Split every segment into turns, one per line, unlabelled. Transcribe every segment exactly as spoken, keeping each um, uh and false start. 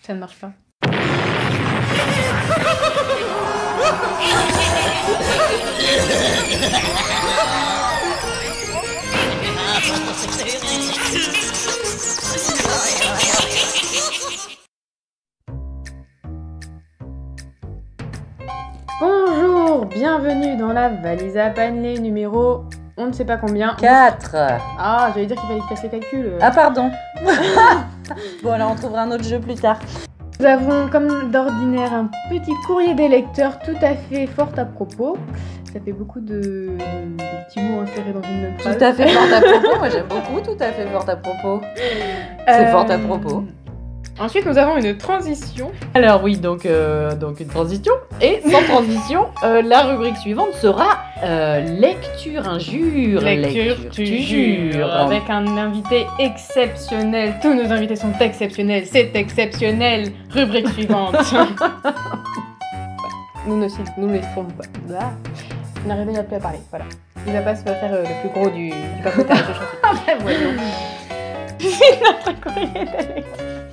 Ça ne marche pas. Bonjour, bienvenue dans la valise à panneler numéro on ne sait pas combien.
quatre.
Ah, j'allais dire qu'il fallait que je fasse les calculs.
Ah pardon. Bon alors on trouvera un autre jeu plus tard.
Nous avons comme d'ordinaire un petit courrier des lecteurs tout à fait fort à propos. Ça fait beaucoup de, de, de petits mots insérés dans une même phrase.
Tout à fait fort à propos, moi j'aime beaucoup tout à fait fort à propos. C'est euh... fort à propos.
Ensuite, nous avons une transition.
Alors oui, donc, euh, donc une transition. Et sans transition, euh, la rubrique suivante sera euh, lecture injure.
Lecture, lecture tu jures. Avec un invité exceptionnel. Tous nos invités sont exceptionnels. C'est exceptionnel. Rubrique suivante. nous ne nous laissons pas. Là, on n'arrive plus à parler. Voilà. Il va pas se faire euh, le plus gros du, du papotage de chanson.
Ah ben voyons.
C'est notre courrier d'aller.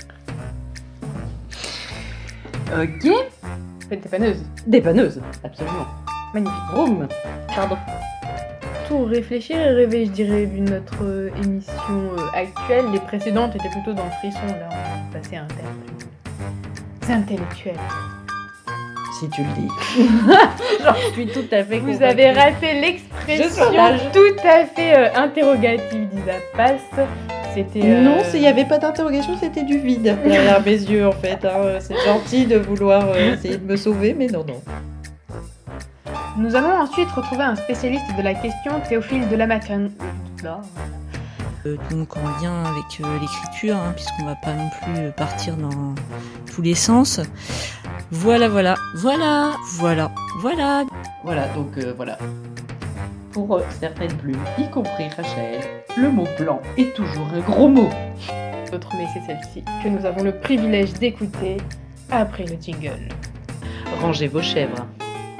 Ok.
Dépanneuse.
Dépanneuse, absolument.
Magnifique.
Room. Pardon.
Pour réfléchir et rêver, je dirais, vu notre euh, émission euh, actuelle, les précédentes étaient plutôt dans le frisson, là on est passé à un terme plus intellectuel.
Si tu le dis. J'en suis tout à fait
Vous
convaincue.
avez raté l'expression tout à fait euh, interrogative d'Isapace. C'était, euh...
Non, il n'y avait pas d'interrogation, c'était du vide derrière mes yeux en fait. Hein. C'est gentil de vouloir euh, essayer de me sauver, mais non, non.
Nous allons ensuite retrouver un spécialiste de la question, Théophile de la Materne.
Euh, donc en lien avec euh, l'écriture, hein, puisqu'on va pas non plus partir dans tous les sens. Voilà, voilà, voilà, voilà, voilà.
Voilà, donc euh, voilà. Pour euh, certaines plumes, y compris Rachel, le mot blanc est toujours un gros mot.
D'autres, mais c'est celle-ci que nous avons le privilège d'écouter après le jingle.
Rangez vos chèvres.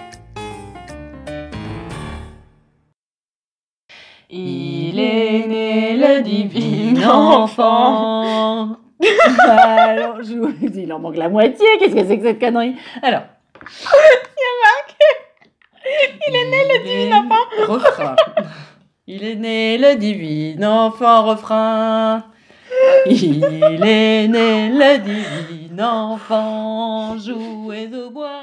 Il est né le divin enfant.
Alors, je vous dis, il en manque la moitié. Qu'est-ce que c'est que cette connerie? Alors.
Il y a marqué. Il est né le divin enfant.
Refrain. Il est né le divin enfant, refrain. Il est né le divin enfant, jouez au bois.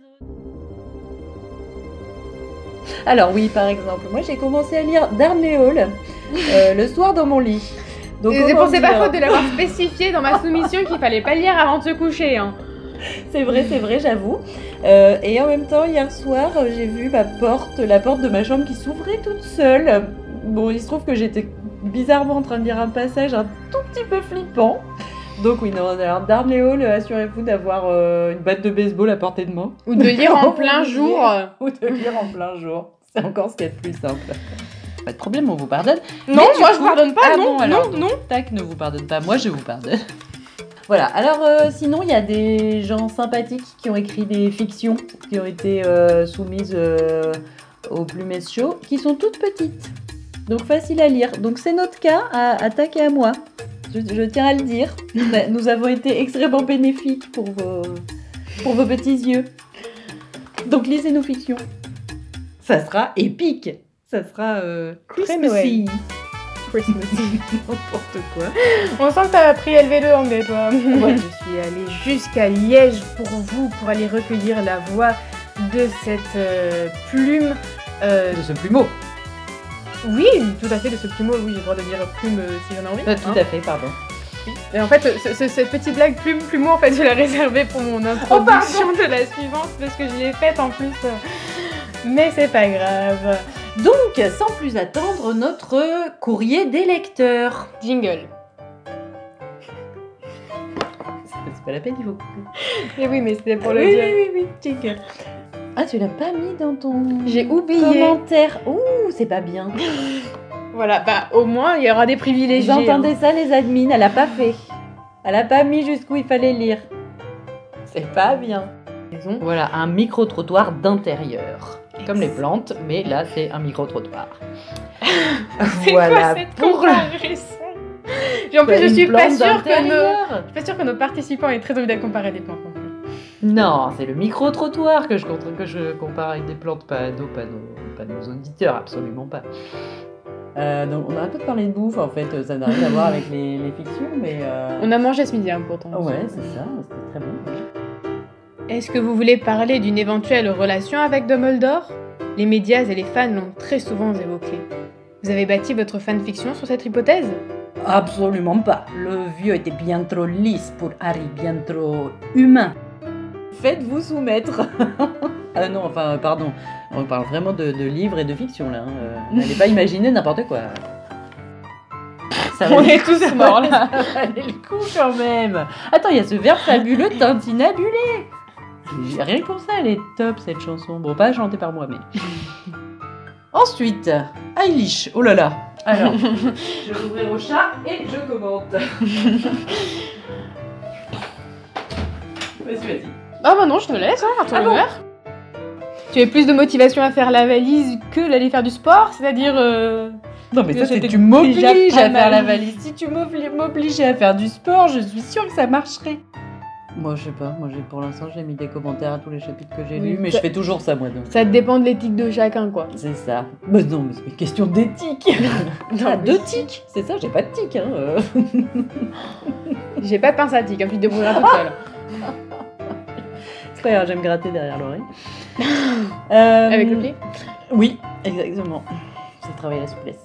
Alors oui, par exemple, moi j'ai commencé à lire Darnley Hall euh, le soir dans mon lit.
Donc c'est pour c'est pas faute de l'avoir spécifié dans ma soumission qu'il fallait pas lire avant de se coucher. Hein.
C'est vrai, c'est vrai, j'avoue. Euh, et en même temps, hier soir, j'ai vu ma porte, la porte de ma chambre qui s'ouvrait toute seule. Bon, il se trouve que j'étais bizarrement en train de lire un passage un tout petit peu flippant. Donc oui, non, alors Darnley Hall, assurez-vous d'avoir euh, une batte de baseball à portée de main.
Ou de lire en plein jour.
Ou de lire en plein jour. C'est encore ce qu'il y a de plus simple. Pas de problème, on vous pardonne.
Non, Mais moi coup... je pardonne pas, ah, non, bon, alors, non, non.
Tac, ne vous pardonne pas, moi je vous pardonne. Voilà, alors euh, sinon il y a des gens sympathiques qui ont écrit des fictions qui ont été euh, soumises euh, au Plumesse Show, qui sont toutes petites, donc faciles à lire. Donc c'est notre cas à, à Tac et à moi, je, je tiens à le dire. Nous avons été extrêmement bénéfiques pour vos, pour vos petits yeux. Donc lisez nos fictions. Ça sera épique. Ça sera euh, Christmassy.
Christmassy.
N'importe quoi.
On sent que t'as appris L V deux anglais, toi. Moi, je suis allée jusqu'à Liège pour vous, pour aller recueillir la voix de cette euh, plume. Euh...
De ce plumeau.
Oui, tout à fait, de ce plumeau. Oui, j'ai le droit de dire plume euh, si j'en ai envie.
Euh, tout
hein.
à fait, pardon.
Et en fait, ce, ce, cette petite blague plume, plumeau, en fait, je l'ai réservée pour mon introduction oh, de la suivante, parce que je l'ai faite en plus. Euh... Mais c'est pas grave.
Donc, sans plus attendre, notre courrier des lecteurs.
Jingle.
C'est pas la peine, il faut.
Et oui, mais c'était pour le
oui,
dire.
Oui, oui, oui, jingle. Ah, tu l'as pas mis dans ton.
J'ai oublié.
Commentaire. Ouh, c'est pas bien.
Voilà, bah au moins il y aura des privilégiés.
Vous entendez
hein.
ça, les admins? Elle a pas fait. Elle a pas mis jusqu'où il fallait lire. C'est pas bien.
Raison.
Voilà, un micro-trottoir d'intérieur. Comme les plantes, mais là c'est un micro-trottoir.
C'est
Voilà
quoi cette
pour
comparaison? Puis en plus, je
Une
suis pas
plante
sûre que nos...
d'intérieur.
Je suis pas sûre que nos participants aient très envie d'accompagner des plantes non plus.
Non, c'est le micro-trottoir que je, contre- que je compare avec des plantes, pas nos, pas nos, pas nos auditeurs, absolument pas. Euh, donc on a un peu parlé de bouffe en fait, ça n'a rien à voir avec les, les fictions, mais... Euh...
On a mangé ce midi hein, pourtant.
Ouais, c'est ça, c'était très bon.
Est-ce que vous voulez parler d'une éventuelle relation avec Dumbledore ? Les médias et les fans l'ont très souvent évoqué. Vous avez bâti votre fanfiction sur cette hypothèse ?
Absolument pas. Le vieux était bien trop lisse pour Harry, bien trop humain. Faites-vous soumettre. Ah non, enfin, pardon. On parle vraiment de, de livres et de fiction là. Hein. Euh, N'allez pas imaginer n'importe quoi. Ça
On
valait-
est tous morts là.
Ça valait le coup quand même. Attends, il y a ce verbe fabuleux tintinabulé. Rien que pour ça, elle est top cette chanson. Bon, pas chantée par moi, mais. Ensuite, Eilish. Oh là là. Alors, je vais ouvrir au chat et je commente. Vas-y, vas-y.
Ah bah non, je te laisse, hein, à ton
Ah bon
honneur. Tu avais plus de motivation à faire la valise que d'aller faire du sport, c'est-à-dire... euh,
Non, mais
Que
ça, c'est
c'était
tu m'obliges
déjà
à
pas
faire
mal.
la valise. Si tu m'obli- m'obligeais à faire du sport, je suis sûre que ça marcherait. Moi, je sais pas. Moi, j'ai pour l'instant, j'ai mis des commentaires à tous les chapitres que j'ai
Oui,
lus, mais
ça-
je fais toujours ça, moi. Donc.
Ça dépend de l'éthique de chacun, quoi.
C'est ça. Mais non, mais c'est une question d'éthique. Ah, de tic. C'est ça, j'ai pas de tic. Hein. euh.
J'ai pas de pince à tic, hein, tu te débrouilleras toute seule.
C'est pas grave, j'aime gratter derrière l'oreille. Euh,
Avec le pied.
Oui, exactement. Ça travaille la souplesse.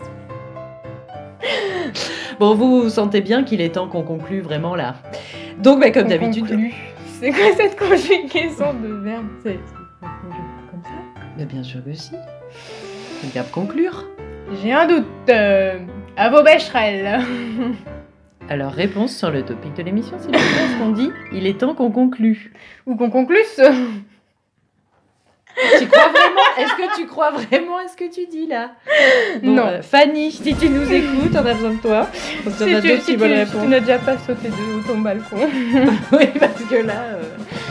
Bon, vous sentez bien qu'il est temps qu'on conclue vraiment là. Donc, bah, comme
On
d'habitude.
conclut. C'est quoi cette conjugaison de verbe? C'est c'est un conjugué comme ça?
Bah, bien sûr que si. Le verbe conclure.
J'ai un doute. Euh, à vos bêcherelles.
Alors, réponse sur le topic de l'émission, c'est ce qu'on dit. Il est temps qu'on conclue.
Ou qu'on conclue ce...
Tu crois vraiment? Est-ce que tu crois vraiment à ce que tu dis là? Bon,
Non.
euh, Fanny, si tu nous écoutes, on a besoin de toi. Parce qu'il y en a
Si tu,
d'autres
si
qui
tu,
veulent
si tu
répondre.
n'as déjà pas sauté de ton balcon.
Oui, parce que là. euh,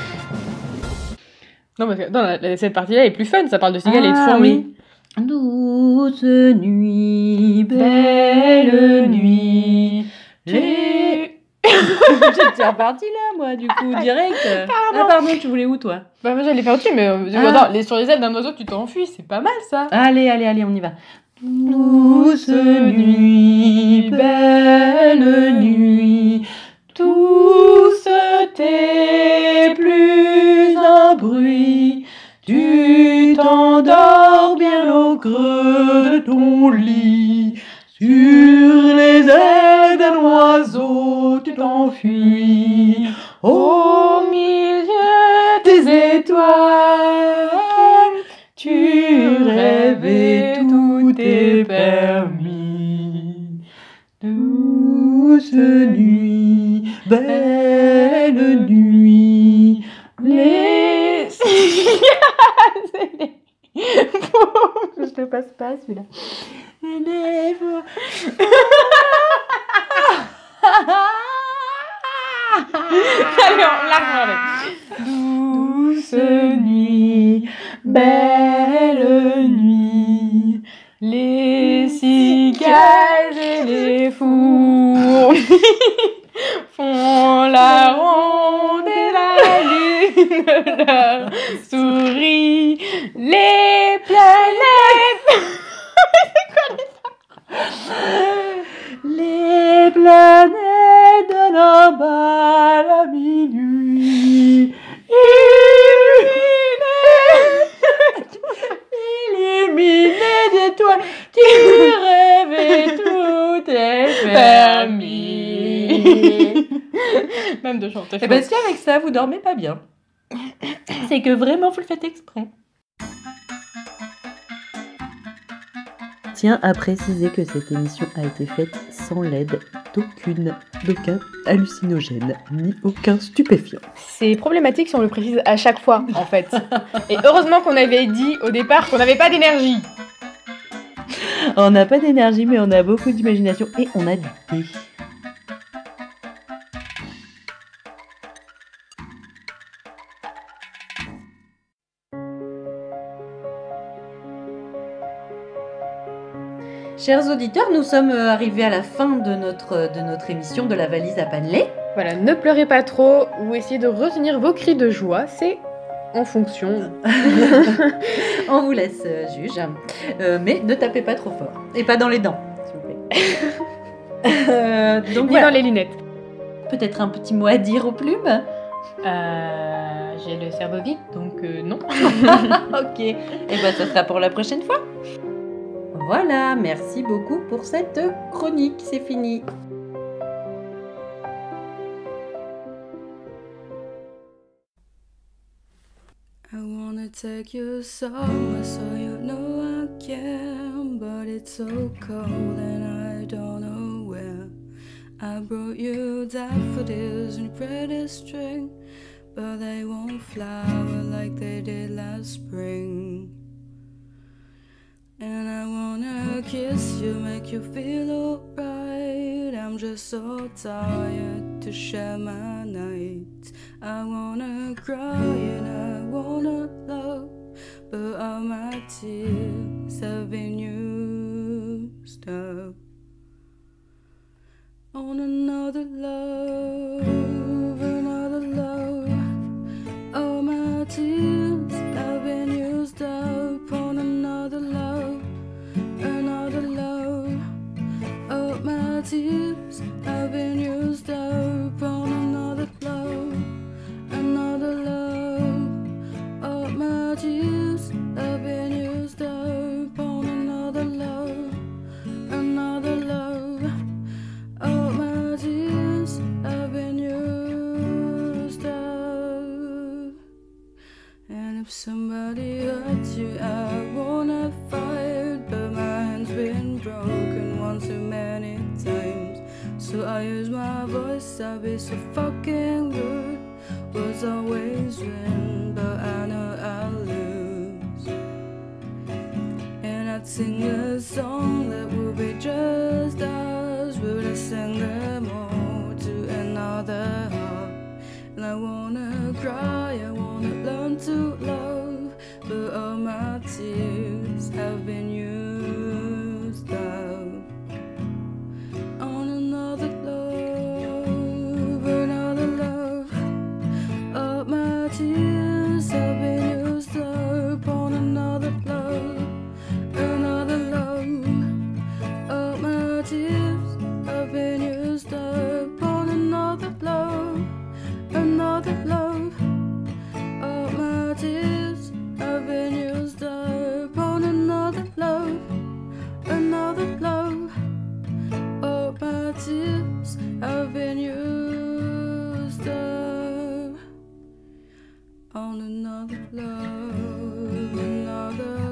Non, parce que non, la- la- cette partie-là est plus fun, ça parle de cigales et de
Ah,
fourmis.
oui. Douce nuit, belle nuit. Les... J'étais repartie là, moi, du coup, direct.
Pardon.
Ah, pardon, tu voulais où, toi?
Bah, moi j'allais faire au-dessus, mais euh,
Ah.
attends, les, sur les ailes d'un oiseau, tu t'enfuis, c'est pas mal ça.
Allez, allez, allez, on y va. Douce nuit, belle nuit, tous tes plus un bruit, tu t'endors bien au creux de ton lit, sur les ailes d'un oiseau tu t'enfuis, au milieu des étoiles, tu rêves et tout est permis. Douce nuit, belle nuit, les...
Je te passe pas celui-là.
les...
Allez, on la
Douce nuit, belle nuit,
Les cigales et les fourmis font la ronde et la lune leur sourit. Les planètes.
les planètes de la balle à minuit, illuminées d'étoiles, tu rêves et tout est permis.
Même de chanter.
Et parce qu'avec ça, vous dormez pas bien. C'est que vraiment, vous le faites exprès. Tiens à préciser que cette émission a été faite sans l'aide d'aucune, d'aucun hallucinogène, ni aucun stupéfiant.
C'est problématique si on le précise à chaque fois, en fait. Et heureusement qu'on avait dit au départ qu'on n'avait pas d'énergie.
On n'a pas d'énergie, mais on a beaucoup d'imagination et on a du thé. Chers auditeurs, nous sommes euh, arrivés à la fin de notre, de notre émission de la valise à Panelé.
Voilà, ne pleurez pas trop ou essayez de retenir vos cris de joie, c'est en fonction.
On vous laisse euh, juge, euh, mais ne tapez pas trop fort. Et pas dans les dents, s'il vous plaît. euh, donc
Ni
voilà.
dans les lunettes.
Peut-être un petit mot à dire aux plumes.
Euh, j'ai le cerveau vide, donc euh, non.
Ok, et ben ça sera pour la prochaine fois. Voilà, merci beaucoup pour cette chronique, c'est fini.
I wanna take you somewhere so you know I can, but it's so cold and I don't know where. I brought you daffodils and pretty string, but they won't flower like they did last spring. And I wanna kiss you, make you feel alright. I'm just so tired to share my nights. I wanna cry and I wanna love, but all my tears have been used up on another love, another love. All my tears have been used up on another love, another love. All my tears have been used up on another love, another love. All my tears have been used up on another love, another love. All my tears have been used up. And if somebody hurts you, I wanna fight, but my hand's been broken one too many times. So I use my voice, I'll be so fucking rude. Was always win, but I know I'll lose. And I'd sing a song that would be just us, but I sang them all to another heart. And I wanna cry, I wanna learn to love, but all my tears have been used up on another love, another love. All my tears have been used up on another love, another love. All my tears have been used up on another love, another love. All my tears have been used up on another love, another love. All my tears have been used up on another love, another